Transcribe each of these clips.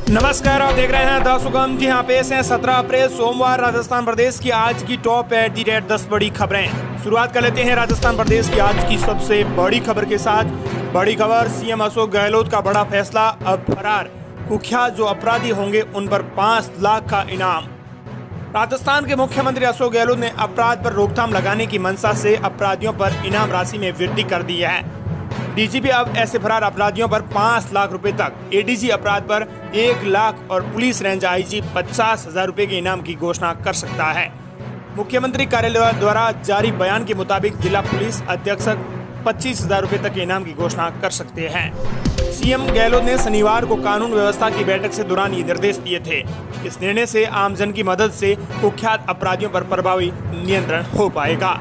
नमस्कार, आप देख रहे हैं द सुगम। जी हाँ, पेश है 17 अप्रैल सोमवार राजस्थान प्रदेश की आज की टॉप एट दी रेट 10 बड़ी खबरें। शुरुआत कर लेते हैं राजस्थान प्रदेश की आज की सबसे बड़ी खबर के साथ। बड़ी खबर, सीएम अशोक गहलोत का बड़ा फैसला, अब फरार कुख्यात जो अपराधी होंगे उन पर 5 लाख का इनाम। राजस्थान के मुख्यमंत्री अशोक गहलोत ने अपराध पर रोकथाम लगाने की मंशा से अपराधियों पर इनाम राशि में वृद्धि कर दी है। डीजीपी अब ऐसे फरार अपराधियों पर 5 लाख रुपए तक, एडीजी अपराध पर 1 लाख और पुलिस रेंज आईजी 50,000 रुपए के इनाम की घोषणा कर सकता है। मुख्यमंत्री कार्यालय द्वारा जारी बयान के मुताबिक जिला पुलिस अधीक्षक 25,000 रुपए तक के इनाम की घोषणा कर सकते हैं। सीएम गहलोत ने शनिवार को कानून व्यवस्था की बैठक से दौरान ये निर्देश दिए थे। इस निर्णय से आमजन की मदद से कुख्यात अपराधियों पर प्रभावी नियंत्रण हो पाएगा।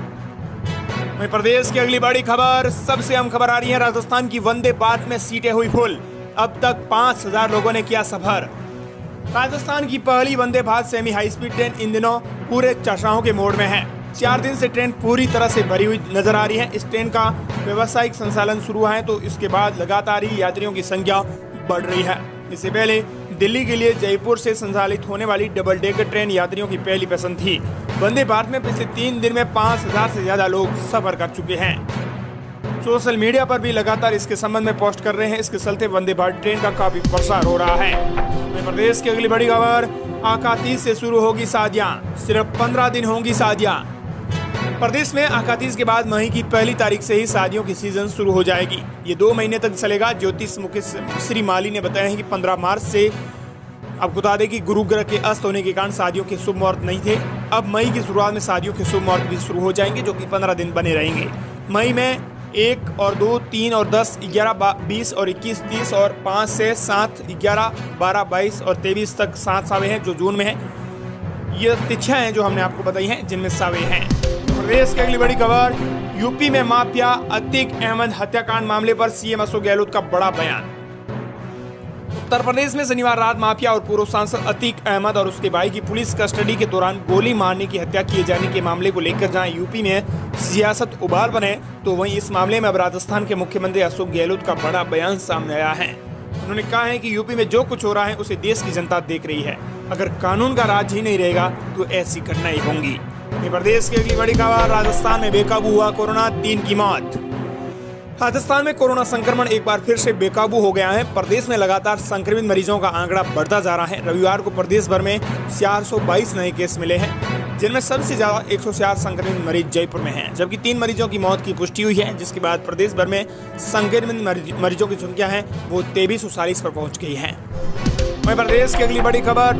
वहीं प्रदेश की अगली बड़ी खबर, सबसे अहम खबर आ रही है। राजस्थान की वंदे भारत में सीटें हुई फुल, अब तक 5,000 लोगों ने किया सफर। राजस्थान की पहली Vande Bharat semi high speed train इन दिनों पूरे चर्चाओं के मोड में है। 4 दिन से ट्रेन पूरी तरह से भरी हुई नजर आ रही है। इस ट्रेन का व्यावसायिक संचालन शुरू है तो इसके बाद लगातार ही यात्रियों की संख्या बढ़ रही है। इससे पहले दिल्ली के लिए जयपुर से संचालित होने वाली डबल डेकर ट्रेन यात्रियों की पहली पसंद थी। वंदे भारत में पिछले 3 दिन में 5,000 से ज्यादा लोग सफर कर चुके हैं। सोशल मीडिया पर भी लगातार इसके संबंध में पोस्ट कर रहे हैं। इसके चलते वंदे भारत ट्रेन का काफी प्रसार हो रहा है। मध्य प्रदेश की अगली बड़ी खबर, आकातीज से शुरू होगी शादियां, सिर्फ 15 दिन होंगी शादियां। प्रदेश में आकातीज के बाद मई की पहली तारीख से ही शादियों की सीजन शुरू हो जाएगी। ये 2 महीने तक चलेगा। ज्योतिष मुखी श्री माली ने बताया है कि 15 मार्च से, आपको बता दें कि गुरु ग्रह के अस्त होने के कारण शादियों के शुभ मुहूर्त नहीं थे। अब मई की शुरुआत में शादियों के शुभ मुहूर्त भी शुरू हो जाएंगे, जो कि 15 दिन बने रहेंगे। मई में 1 और 2, 3 और 10, 11, 20 और 21, 30 और 5 से 7, 11, 12, 22 और 23 तक 7 सावे हैं जो जून में है। ये तिथियां हैं जो हमने आपको बताई हैं जिनमें सावे हैं। प्रदेश की अगली बड़ी खबर, यूपी में माफिया अतीक अहमद हत्याकांड मामले पर सीएम अशोक गहलोत का बड़ा बयान। उत्तर प्रदेश में शनिवार रात माफिया और पूर्व सांसद अतीक अहमद और उसके भाई की पुलिस कस्टडी के दौरान गोली मारने की हत्या किए जाने के मामले को लेकर जहां यूपी में सियासत उबाल बने, तो वहीं इस मामले में अब राजस्थान के मुख्यमंत्री अशोक गहलोत का बड़ा बयान सामने आया है। उन्होंने कहा है कि यूपी में जो कुछ हो रहा है उसे देश की जनता देख रही है। अगर कानून का राज ही नहीं रहेगा तो ऐसी घटनाएं होंगी। प्रदेश की अगली बड़ी खबर, राजस्थान में बेकाबू हुआ कोरोना, 3 की मौत। राजस्थान में कोरोना संक्रमण एक बार फिर से बेकाबू हो गया है। प्रदेश में लगातार संक्रमित मरीजों का आंकड़ा बढ़ता जा रहा है। रविवार को प्रदेश भर में 422 नए केस मिले हैं, जिनमें सबसे ज्यादा 104 संक्रमित मरीज जयपुर में हैं, जबकि 3 मरीजों की मौत की पुष्टि हुई है। जिसके बाद प्रदेश भर में संक्रमित मरीजों की संख्या है वो 2340 पर पहुंच गई है। वहीं प्रदेश की अगली बड़ी खबर,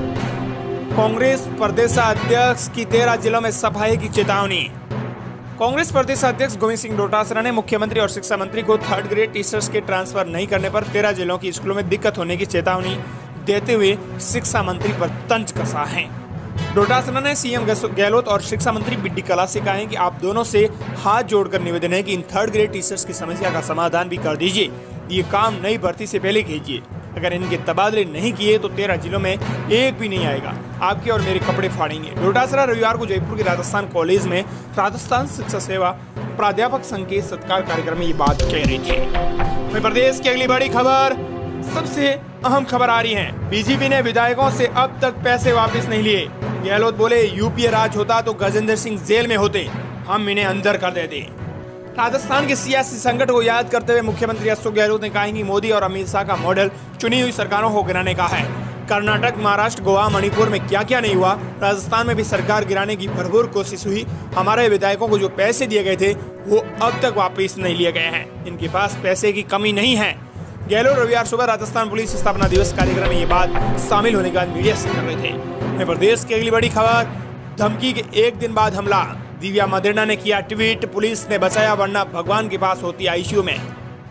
कांग्रेस प्रदेशाध्यक्ष की 13 जिलों में सफाई की चेतावनी। कांग्रेस प्रदेशाध्यक्ष गोविंद सिंह डोटासरा ने मुख्यमंत्री और शिक्षा मंत्री को 3rd ग्रेड टीचर्स के ट्रांसफर नहीं करने पर 13 जिलों की स्कूलों में दिक्कत होने की चेतावनी देते हुए शिक्षा मंत्री पर तंज कसा है। डोटासरा ने सीएम गहलोत और शिक्षा मंत्री बी.डी. कल्ला से कहा है कि आप दोनों से हाथ जोड़कर निवेदन है कि इन 3rd ग्रेड टीचर्स की समस्या का समाधान भी कर दीजिए। ये काम नई भर्ती से पहले कीजिए। अगर इनके तबादले नहीं किए तो 13 जिलों में एक भी नहीं आएगा। आपके और मेरे कपड़े फाड़ेंगे। डोटासरा रविवार को जयपुर के राजस्थान कॉलेज में राजस्थान शिक्षा सेवा प्राध्यापक संघ के सत्कार कार्यक्रम में ये बात कह रही थी। वहीं प्रदेश की अगली बड़ी खबर, सबसे अहम खबर आ रही है। बीजेपी ने विधायकों से अब तक पैसे वापस नहीं लिए। गहलोत बोले, यूपीए राज होता तो गजेंद्र सिंह जेल में होते, हम इन्हें अंदर कर देते। राजस्थान के सियासी संकट को याद करते हुए मुख्यमंत्री अशोक गहलोत ने कहा कि मोदी और अमित शाह का मॉडल चुनी हुई सरकारों को गिराने का है। कर्नाटक, महाराष्ट्र, गोवा, मणिपुर में क्या क्या नहीं हुआ, राजस्थान में भी सरकार गिराने की भरपूर कोशिश हुई। हमारे विधायकों को जो पैसे दिए गए थे वो अब तक वापस नहीं लिए गए हैं। इनके पास पैसे की कमी नहीं है। गहलोत रविवार सुबह राजस्थान पुलिस स्थापना दिवस कार्यक्रम में ये बात शामिल होने के बाद मीडिया से कर रहे थे। प्रदेश की अगली बड़ी खबर, धमकी के 1 दिन बाद हमला। दिव्या मदेरणा ने किया ट्वीट, पुलिस ने बचाया वरना भगवान के पास होती आईसीयू में।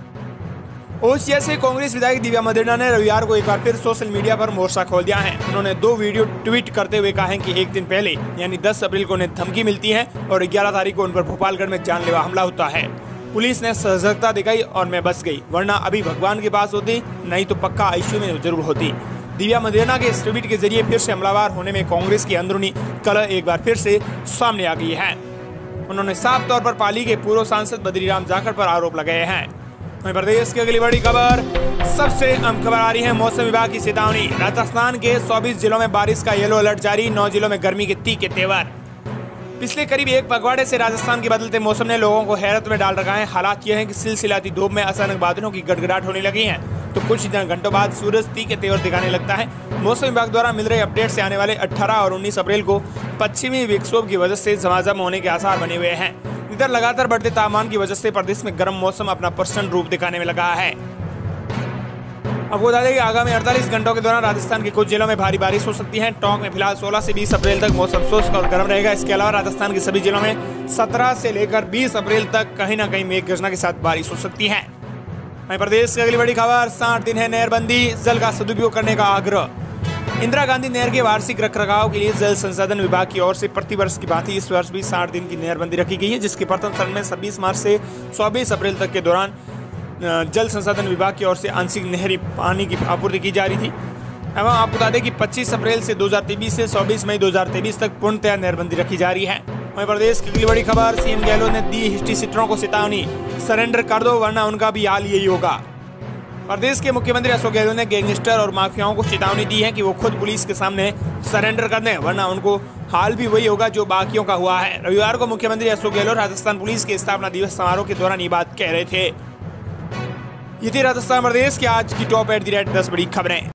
ओसिया से कांग्रेस विधायक दिव्या मदेरणा ने रविवार को एक बार फिर सोशल मीडिया पर मोर्चा खोल दिया है। उन्होंने 2 वीडियो ट्वीट करते हुए कहा है कि 1 दिन पहले यानी 10 अप्रैल को उन्हें धमकी मिलती है और 11 तारीख को उन पर भोपालगढ़ में जानलेवा हमला होता है। पुलिस ने सजगता दिखाई और मैं बच गई, वरना अभी भगवान के पास होती, नहीं तो पक्का आईसीयू में जरूर होती। दिव्या मदेरणा के इस ट्वीट के जरिए फिर से हमलावर होने में कांग्रेस की अंदरूनी कलह एक बार फिर से सामने आ गई है। उन्होंने साफ तौर पर पाली के पूर्व सांसद बद्रीराम जाखड़ पर आरोप लगाए हैं। प्रदेश की अगली बड़ी खबर, सबसे अहम खबर आ रही है मौसम विभाग की चेतावनी। राजस्थान के 24 जिलों में बारिश का येलो अलर्ट जारी, 9 जिलों में गर्मी के तीखे तेवर। पिछले करीब एक पखवाड़े से राजस्थान के बदलते मौसम ने लोगों को हैरत में डाल रखा है। हालात यह है कि सिलसिलाती धूप में अचानक बादलों की गड़गड़ाहट होने लगी है, तो कुछ घंटों बाद सूरज तीखे तेवर दिखाने लगता है। मौसम विभाग द्वारा मिल रहे अपडेट से आने वाले 18 और 19 अप्रैल को पश्चिमी विक्षोभ की वजह से झमाझम होने के आसार बने हुए हैं। इधर लगातार बढ़ते तापमान की वजह से प्रदेश में गर्म मौसम अपना प्रचंड रूप दिखाने में लगा है। आपको बता दें कि आगामी 48 घंटों के दौरान राजस्थान के कुछ जिलों में भारी बारिश हो सकती है। टोंक में फिलहाल 16 से 20 अप्रैल तक मौसम शुष्क और गर्म रहेगा। इसके अलावा राजस्थान के सभी जिलों में 17 से लेकर 20 अप्रैल तक कहीं न कहीं मेघ गर्जना के साथ बारिश हो सकती है। वहीं प्रदेश की अगली बड़ी खबर, 60 दिन है नहरबंदी, जल का सदुपयोग करने का आग्रह। इंदिरा गांधी नहर के वार्षिक रखरखाव के लिए जल संसाधन विभाग की ओर से प्रतिवर्ष की भांति इस वर्ष भी 60 दिन की नहरबंदी रखी गई है, जिसके प्रथम चरण में 26 मार्च से 24 अप्रैल तक के दौरान जल संसाधन विभाग की ओर से आंशिक नहरी पानी की आपूर्ति की जा रही थी। एवं आपको बता दें कि 25 अप्रैल से 2023 से 24 मई 2023 तक पूर्णतया नहरबंदी रखी जा रही है। वहीं प्रदेश की अगली बड़ी खबर, सीएम गहलोत ने दी हिस्ट्री सीटरों को चेतावनी, सरेंडर कर दो वरना उनका भी हाल यही होगा। प्रदेश के मुख्यमंत्री अशोक गहलोत ने गैंगस्टर और माफियाओं को चेतावनी दी है कि वो खुद पुलिस के सामने सरेंडर कर दें, वरना उनको हाल भी वही होगा जो बाकियों का हुआ है। रविवार को मुख्यमंत्री अशोक गहलोत राजस्थान पुलिस के स्थापना दिवस समारोह के दौरान ये बात कह रहे थे। ये थी राजस्थान प्रदेश की आज की टॉप @ 10 बड़ी खबरें।